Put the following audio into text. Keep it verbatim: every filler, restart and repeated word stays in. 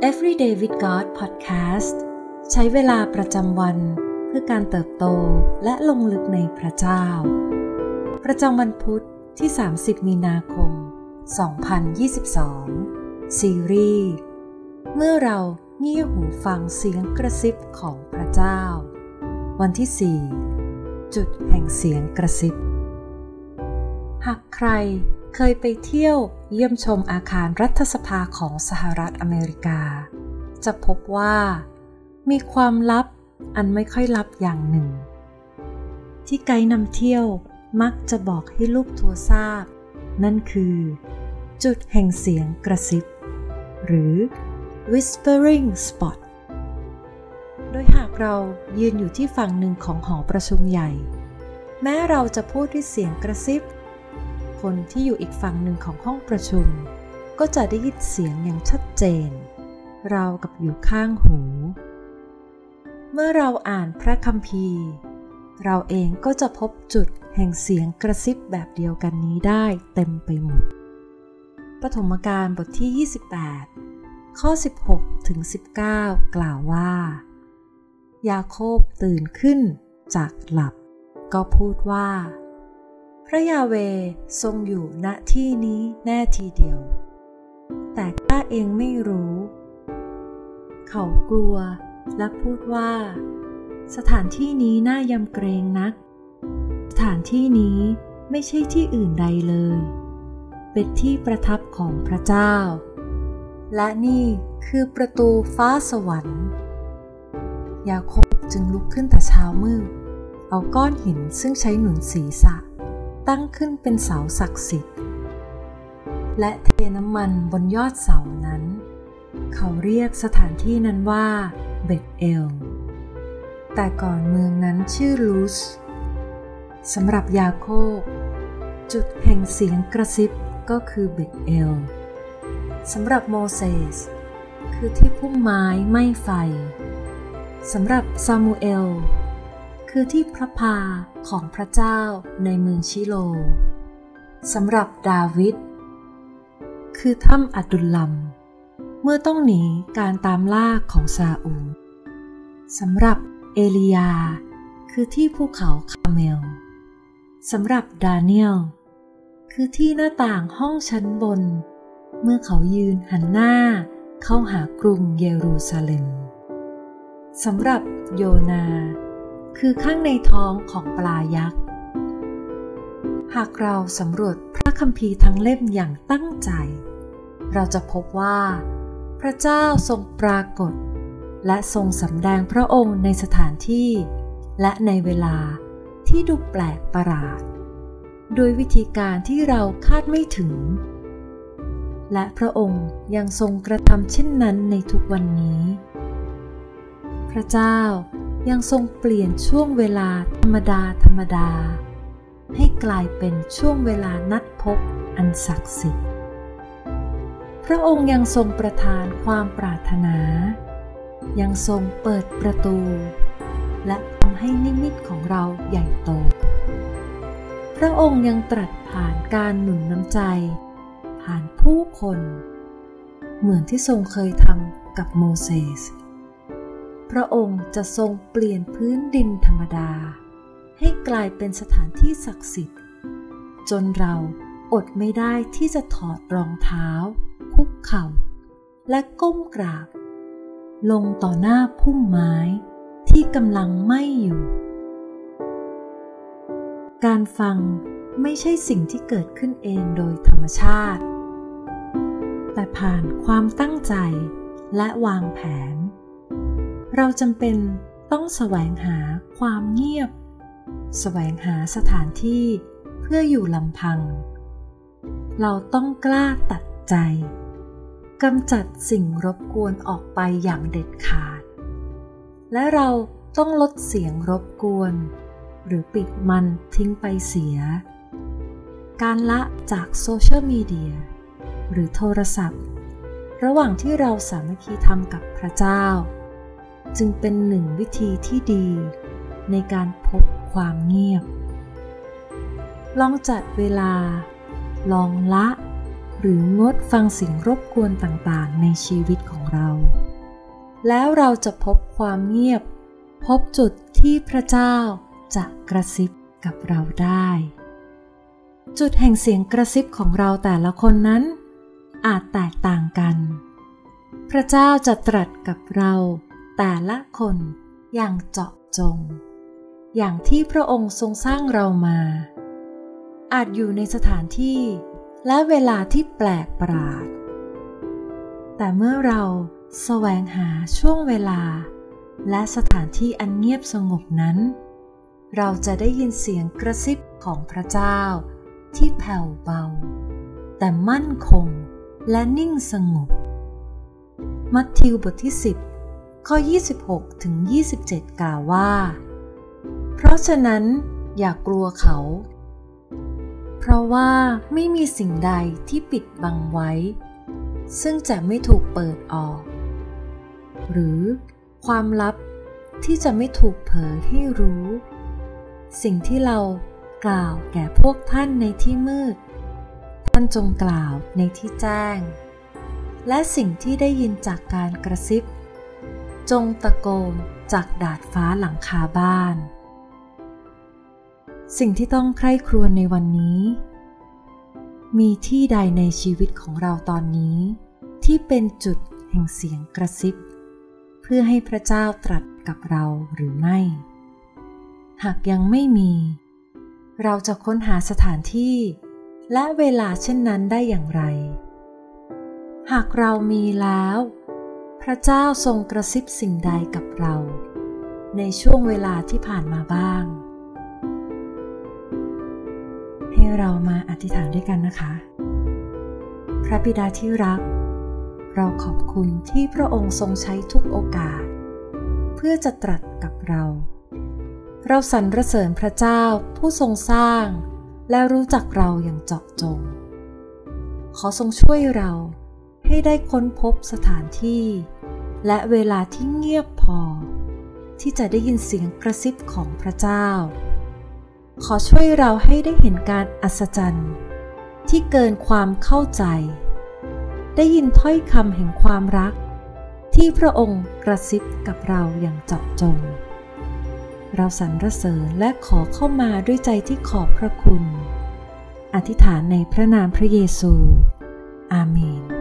Everyday with God Podcast ใช้เวลาประจำวันเพื่อการเติบโตและลงลึกในพระเจ้าประจำวันพุธที่สามสิบมีนาคมสองพันยี่สิบสองซีรีส์เมื่อเราเงี่ยหูฟังเสียงกระซิบของพระเจ้าวันที่สี่จุดแห่งเสียงกระซิบหากใครเคยไปเที่ยวเยี่ยมชมอาคารรัฐสภาของสหรัฐอเมริกาจะพบว่ามีความลับอันไม่ค่อยลับอย่างหนึ่งที่ไกด์นำเที่ยวมักจะบอกให้ลูกทัวร์ทราบนั่นคือจุดแห่งเสียงกระซิบหรือ whispering spot โดยหากเรายืนอยู่ที่ฝั่งหนึ่งของหอประชุมใหญ่แม้เราจะพูดด้วยเสียงกระซิบคนที่อยู่อีกฝั่งหนึ่งของห้องประชุมก็จะได้ยินเสียงอย่างชัดเจนราวกับอยู่ข้างหูเมื่อเราอ่านพระคัมภีร์เราเองก็จะพบจุดแห่งเสียงกระซิบแบบเดียวกันนี้ได้เต็มไปหมดปฐมกาลบทที่ยี่สิบแปดข้อสิบหกถึงสิบเก้ากล่าวว่ายาโคบตื่นขึ้นจากหลับก็พูดว่าพระยาเวห์ทรงอยู่ณที่นี้แน่ทีเดียวแต่ข้าเองไม่รู้เขากลัวและพูดว่าสถานที่นี้น่ายำเกรงนักสถานที่นี้ไม่ใช่ที่อื่นใดเลยเป็นที่ประทับของพระเจ้าและนี่คือประตูฟ้าสวรรค์ยาโคบจึงลุกขึ้นแต่เช้ามืดเอาก้อนหินซึ่งใช้หนุนศีรษะตั้งขึ้นเป็นเสาศักดิ์สิทธิ์และเทน้ำมันบนยอดเสานั้นเขาเรียกสถานที่นั้นว่าเบธเอลแต่ก่อนเมืองนั้นชื่อลูสสำหรับยาโคบจุดแห่งเสียงกระซิบก็คือเบธเอลสำหรับโมเสสคือที่พุ่มไม้ไหม้ไฟสำหรับซามูเอลคือที่พระพาของพระเจ้าในเมืองชิโลสำหรับดาวิดคือถ้ำอัดดุลลัมเมื่อต้องหนีการตามล่าของซาอูลสำหรับเอลียาคือที่ภูเขาคาร์เมลสำหรับดาเนียลคือที่หน้าต่างห้องชั้นบนเมื่อเขายืนหันหน้าเข้าหากรุงเยรูซาเล็มสำหรับโยนาคือข้างในท้องของปลายักษ์หากเราสำรวจพระคัมภีร์ทั้งเล่มอย่างตั้งใจเราจะพบว่าพระเจ้าทรงปรากฏและทรงสำแดงพระองค์ในสถานที่และในเวลาที่ดูแปลกประหลาดโดยวิธีการที่เราคาดไม่ถึงและพระองค์ยังทรงกระทำเช่นนั้นในทุกวันนี้พระเจ้ายังทรงเปลี่ยนช่วงเวลาธรรมดาธรรมดาให้กลายเป็นช่วงเวลานัดพบอันศักดิ์สิทธิ์พระองค์ยังทรงประทานความปรารถนายังทรงเปิดประตูและทำให้นิมิตของเราใหญ่โตพระองค์ยังตรัสผ่านการหนุนน้ำใจผ่านผู้คนเหมือนที่ทรงเคยทำกับโมเสสพระองค์จะทรงเปลี่ยนพื้นดินธรรมดาให้กลายเป็นสถานที่ศักดิ์สิทธิ์จนเราอดไม่ได้ที่จะถอดรองเท้าคุกเข่าและก้มกราบลงต่อหน้าพุ่มไม้ที่กำลังไหม้อยู่การฟังไม่ใช่สิ่งที่เกิดขึ้นเองโดยธรรมชาติแต่ผ่านความตั้งใจและวางแผนเราจำเป็นต้องแสวงหาความเงียบแสวงหาสถานที่เพื่ออยู่ลำพังเราต้องกล้าตัดใจกำจัดสิ่งรบกวนออกไปอย่างเด็ดขาดและเราต้องลดเสียงรบกวนหรือปิดมันทิ้งไปเสียการละจากโซเชียลมีเดียหรือโทรศัพท์ระหว่างที่เราสามัคคีธรรมกับพระเจ้าจึงเป็นหนึ่งวิธีที่ดีในการพบความเงียบลองจัดเวลาลองละหรืองดฟังสิ่งรบกวนต่างๆในชีวิตของเราแล้วเราจะพบความเงียบพบจุดที่พระเจ้าจะกระซิบกับเราได้จุดแห่งเสียงกระซิบของเราแต่ละคนนั้นอาจแตกต่างกันพระเจ้าจะตรัสกับเราแต่ละคนอย่างเจาะจงอย่างที่พระองค์ทรงสร้างเรามาอาจอยู่ในสถานที่และเวลาที่แปลกประหลาดแต่เมื่อเราแสวงหาช่วงเวลาและสถานที่อันเงียบสงบนั้นเราจะได้ยินเสียงกระซิบของพระเจ้าที่แผ่วเบาแต่มั่นคงและนิ่งสงบมัทธิวบทที่สิบข้อยี่สิบหกถึงยี่สิบเจ็ดกล่าวว่าเพราะฉะนั้นอย่ากลัวเขาเพราะว่าไม่มีสิ่งใดที่ปิดบังไว้ซึ่งจะไม่ถูกเปิดออกหรือความลับที่จะไม่ถูกเผยให้รู้สิ่งที่เรากล่าวแก่พวกท่านในที่มืดท่านจงกล่าวในที่แจ้งและสิ่งที่ได้ยินจากการกระซิบจงตะโกนจากดาดฟ้าหลังคาบ้านสิ่งที่ต้องใคร่ครวญในวันนี้มีที่ใดในชีวิตของเราตอนนี้ที่เป็นจุดแห่งเสียงกระซิบเพื่อให้พระเจ้าตรัสกับเราหรือไม่หากยังไม่มีเราจะค้นหาสถานที่และเวลาเช่นนั้นได้อย่างไรหากเรามีแล้วพระเจ้าทรงกระซิบสิ่งใดกับเราในช่วงเวลาที่ผ่านมาบ้างให้เรามาอธิษฐานด้วยกันนะคะพระบิดาที่รักเราขอบคุณที่พระองค์ทรงใช้ทุกโอกาสเพื่อจะตรัสกับเราเราสรรเสริญพระเจ้าผู้ทรงสร้างและรู้จักเราอย่างเจาะจงขอทรงช่วยเราให้ได้ค้นพบสถานที่และเวลาที่เงียบพอที่จะได้ยินเสียงกระซิบของพระเจ้าขอช่วยเราให้ได้เห็นการอัศจรรย์ที่เกินความเข้าใจได้ยินถ้อยคำแห่งความรักที่พระองค์กระซิบกับเราอย่างเจาะจงเราสรรเสริญและขอเข้ามาด้วยใจที่ขอบพระคุณอธิษฐานในพระนามพระเยซูอาเมน